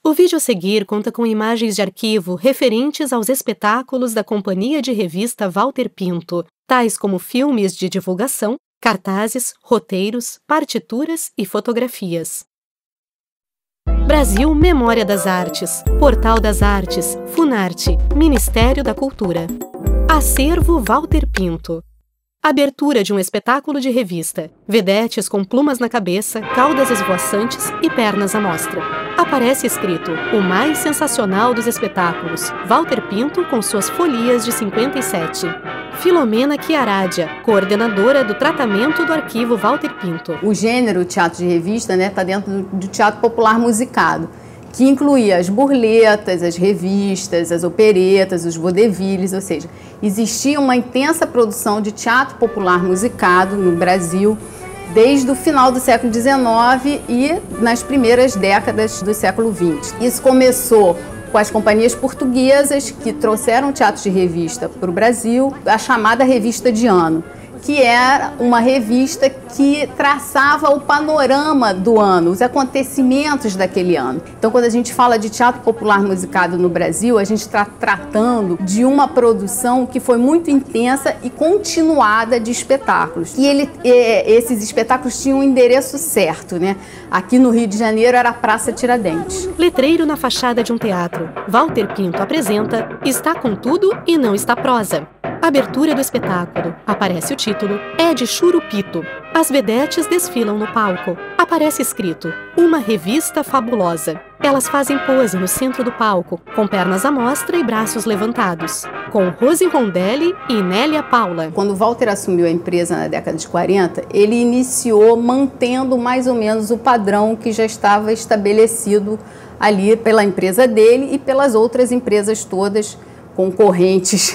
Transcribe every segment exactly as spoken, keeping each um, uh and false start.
O vídeo a seguir conta com imagens de arquivo referentes aos espetáculos da Companhia de Revista Walter Pinto, tais como filmes de divulgação, cartazes, roteiros, partituras e fotografias. Brasil Memória das Artes, Portal das Artes, Funarte, Ministério da Cultura. Acervo Walter Pinto. Abertura de um espetáculo de revista. Vedetes com plumas na cabeça, caudas esvoaçantes e pernas à mostra. Aparece escrito, o mais sensacional dos espetáculos, Walter Pinto com suas folias de cinquenta e sete. Filomena Chiaradia, coordenadora do tratamento do arquivo Walter Pinto. O gênero teatro de revista né, está dentro do, do teatro popular musicado, que incluía as burletas, as revistas, as operetas, os vaudevilles, ou seja, existia uma intensa produção de teatro popular musicado no Brasil desde o final do século dezenove e nas primeiras décadas do século vinte. Isso começou com as companhias portuguesas que trouxeram o teatro de revista para o Brasil, a chamada Revista de Ano, que era uma revista que traçava o panorama do ano, os acontecimentos daquele ano. Então, quando a gente fala de teatro popular musicado no Brasil, a gente está tratando de uma produção que foi muito intensa e continuada de espetáculos. E ele, esses espetáculos tinham um endereço certo, né? Aqui no Rio de Janeiro era a Praça Tiradentes. Letreiro na fachada de um teatro. Walter Pinto apresenta Está com Tudo e Não Está Prosa. Abertura do espetáculo. Aparece o título. É de Churupito. As vedetes desfilam no palco. Aparece escrito. Uma revista fabulosa. Elas fazem pose no centro do palco, com pernas à mostra e braços levantados. Com Rose Rondelli e Nélia Paula. Quando o Walter assumiu a empresa na década de quarenta, ele iniciou mantendo mais ou menos o padrão que já estava estabelecido ali pela empresa dele e pelas outras empresas todas concorrentes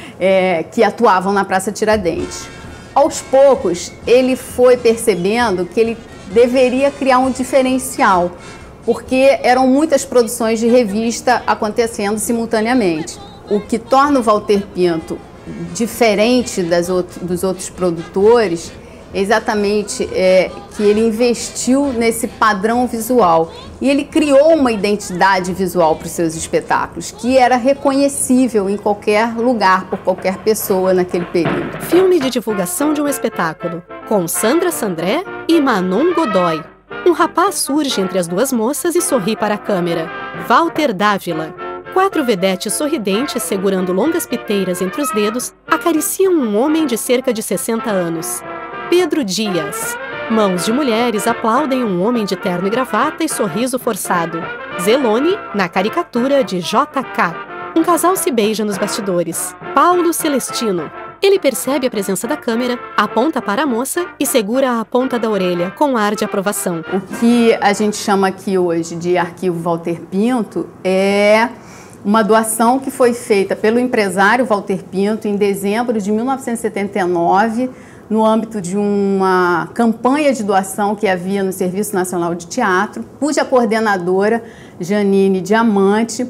é, que atuavam na Praça Tiradentes. Aos poucos, ele foi percebendo que ele deveria criar um diferencial, porque eram muitas produções de revista acontecendo simultaneamente. O que torna o Walter Pinto diferente das outro, dos outros produtores é exatamente é, que ele investiu nesse padrão visual e ele criou uma identidade visual para os seus espetáculos que era reconhecível em qualquer lugar, por qualquer pessoa naquele período. Filme de divulgação de um espetáculo, com Sandra Sandré e Manon Godoy. Um rapaz surge entre as duas moças e sorri para a câmera. Walter Dávila. Quatro vedetes sorridentes, segurando longas piteiras entre os dedos, acariciam um homem de cerca de sessenta anos. Pedro Dias. Mãos de mulheres aplaudem um homem de terno e gravata e sorriso forçado. Zelone, na caricatura de J K. Um casal se beija nos bastidores. Paulo Celestino. Ele percebe a presença da câmera, aponta para a moça e segura a ponta da orelha, com ar de aprovação. O que a gente chama aqui hoje de Arquivo Walter Pinto é uma doação que foi feita pelo empresário Walter Pinto em dezembro de mil novecentos e setenta e nove, no âmbito de uma campanha de doação que havia no Serviço Nacional de Teatro, cuja coordenadora, Janine Diamante,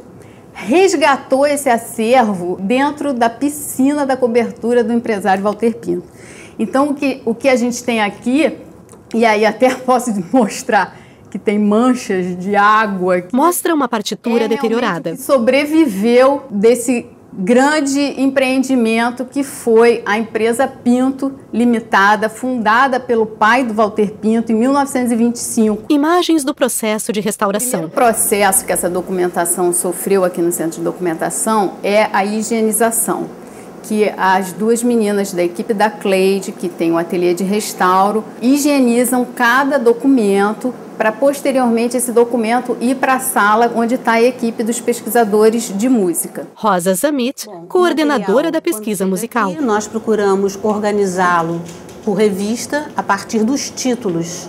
resgatou esse acervo dentro da piscina da cobertura do empresário Walter Pinto. Então, o que, o que a gente tem aqui, e aí até posso mostrar que tem manchas de água. Mostra uma partitura é deteriorada. Que sobreviveu desse grande empreendimento que foi a empresa Pinto Limitada, fundada pelo pai do Walter Pinto em mil novecentos e vinte e cinco. Imagens do processo de restauração. O processo que essa documentação sofreu aqui no Centro de Documentação é a higienização, que as duas meninas da equipe da Cleide, que tem o ateliê de restauro, higienizam cada documento para posteriormente esse documento ir para a sala onde está a equipe dos pesquisadores de música. Rosa Zamit, Bom, coordenadora da pesquisa musical. Aqui, nós procuramos organizá-lo por revista a partir dos títulos.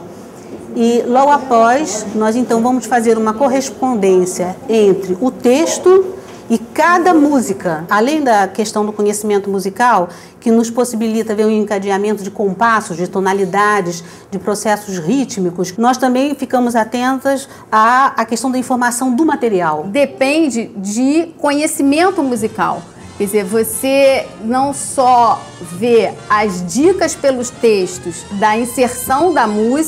E logo após, nós então vamos fazer uma correspondência entre o texto e cada música, além da questão do conhecimento musical, que nos possibilita ver um encadeamento de compassos, de tonalidades, de processos rítmicos, nós também ficamos atentas à, à questão da informação do material. Depende de conhecimento musical. Quer dizer, você não só vê as dicas pelos textos da inserção da música,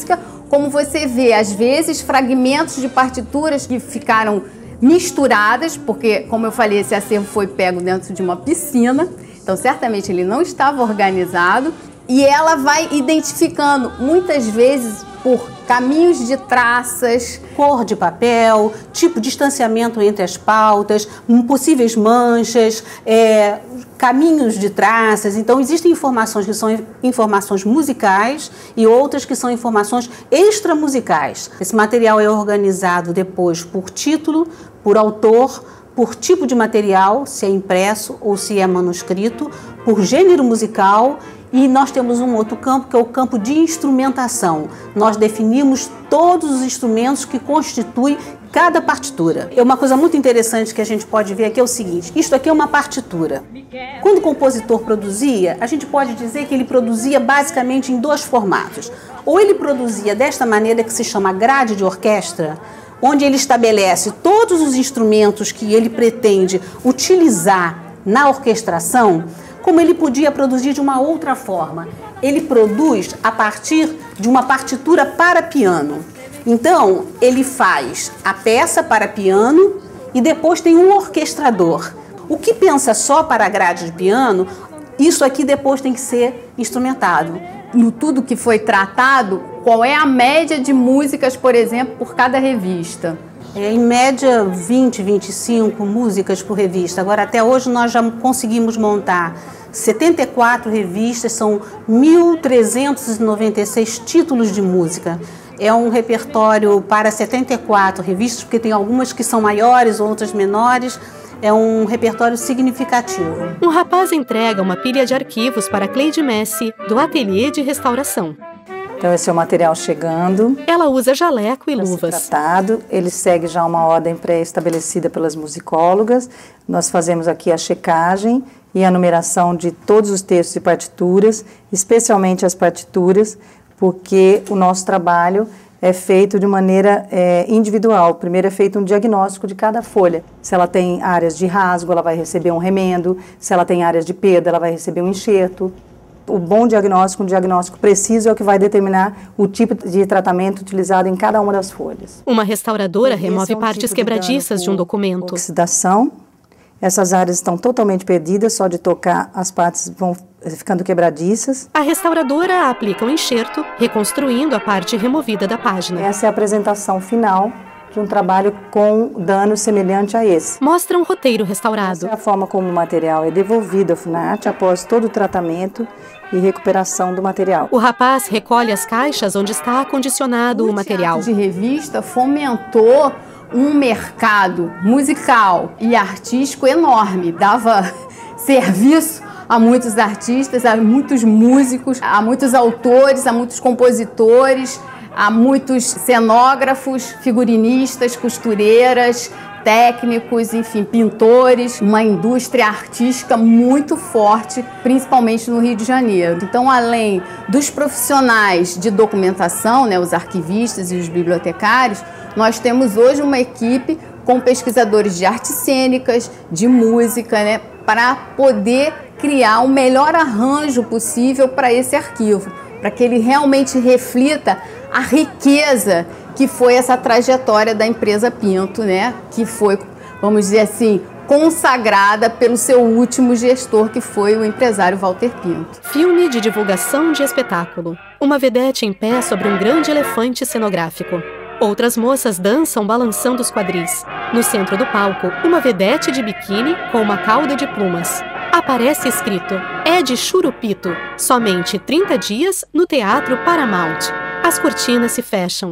como você vê, às vezes, fragmentos de partituras que ficaram misturadas, porque, como eu falei, esse acervo foi pego dentro de uma piscina, então certamente ele não estava organizado, e ela vai identificando, muitas vezes, por caminhos de traças, cor de papel, tipo de distanciamento entre as pautas, possíveis manchas, é, caminhos de traças. Então, existem informações que são informações musicais e outras que são informações extramusicais. Esse material é organizado depois por título, por autor, por tipo de material, se é impresso ou se é manuscrito, por gênero musical. E nós temos um outro campo, que é o campo de instrumentação. Nós definimos todos os instrumentos que constituem cada partitura. É uma coisa muito interessante que a gente pode ver aqui é o seguinte: isto aqui é uma partitura. Quando o compositor produzia, a gente pode dizer que ele produzia basicamente em dois formatos. Ou ele produzia desta maneira que se chama grade de orquestra, onde ele estabelece todos os instrumentos que ele pretende utilizar na orquestração, como ele podia produzir de uma outra forma. Ele produz a partir de uma partitura para piano. Então, ele faz a peça para piano e depois tem um orquestrador. O que pensa só para a grade de piano, isso aqui depois tem que ser instrumentado. No tudo que foi tratado, qual é a média de músicas, por exemplo, por cada revista? É, em média, vinte, vinte e cinco músicas por revista. Agora, até hoje, nós já conseguimos montar setenta e quatro revistas, são mil trezentos e noventa e seis títulos de música. É um repertório para setenta e quatro revistas, porque tem algumas que são maiores, outras menores. É um repertório significativo. Um rapaz entrega uma pilha de arquivos para Cleide Messi, do Ateliê de Restauração. Então esse é o material chegando. Ela usa jaleco e luvas. Tratado. Ele segue já uma ordem pré-estabelecida pelas musicólogas. Nós fazemos aqui a checagem e a numeração de todos os textos e partituras, especialmente as partituras, porque o nosso trabalho é feito de maneira é, individual. Primeiro é feito um diagnóstico de cada folha. Se ela tem áreas de rasgo, ela vai receber um remendo. Se ela tem áreas de perda, ela vai receber um enxerto. O bom diagnóstico, um diagnóstico preciso, é o que vai determinar o tipo de tratamento utilizado em cada uma das folhas. Uma restauradora remove é um partes tipo quebradiças de, de um documento. Oxidação. Essas áreas estão totalmente perdidas, só de tocar as partes vão ficando quebradiças. A restauradora aplica um enxerto, reconstruindo a parte removida da página. Essa é a apresentação final de um trabalho com dano semelhante a esse. Mostra um roteiro restaurado. Essa é a forma como o material é devolvido ao Funarte após todo o tratamento e recuperação do material. O rapaz recolhe as caixas onde está acondicionado o, o material. O teatro de revista fomentou um mercado musical e artístico enorme, dava serviço a muitos artistas, a muitos músicos, a muitos autores, a muitos compositores, a muitos cenógrafos, figurinistas, costureiras, técnicos, enfim, pintores, uma indústria artística muito forte, principalmente no Rio de Janeiro. Então, além dos profissionais de documentação, né, os arquivistas e os bibliotecários, nós temos hoje uma equipe com pesquisadores de artes cênicas, de música, né, para poder criar o melhor arranjo possível para esse arquivo, para que ele realmente reflita a riqueza que foi essa trajetória da empresa Pinto, né, que foi, vamos dizer assim, consagrada pelo seu último gestor, que foi o empresário Walter Pinto. Filme de divulgação de espetáculo. Uma vedete em pé sobre um grande elefante cenográfico. Outras moças dançam balançando os quadris. No centro do palco, uma vedete de biquíni com uma cauda de plumas. Aparece escrito: é de Churupito, somente trinta dias no Teatro Paramount. As cortinas se fecham.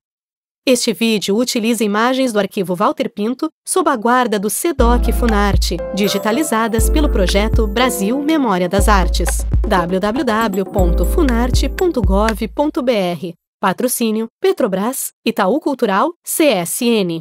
Este vídeo utiliza imagens do arquivo Walter Pinto sob a guarda do SEDOC Funarte, digitalizadas pelo projeto Brasil Memória das Artes. w w w ponto funarte ponto gov ponto b r. Patrocínio Petrobras, Itaú Cultural, C S N.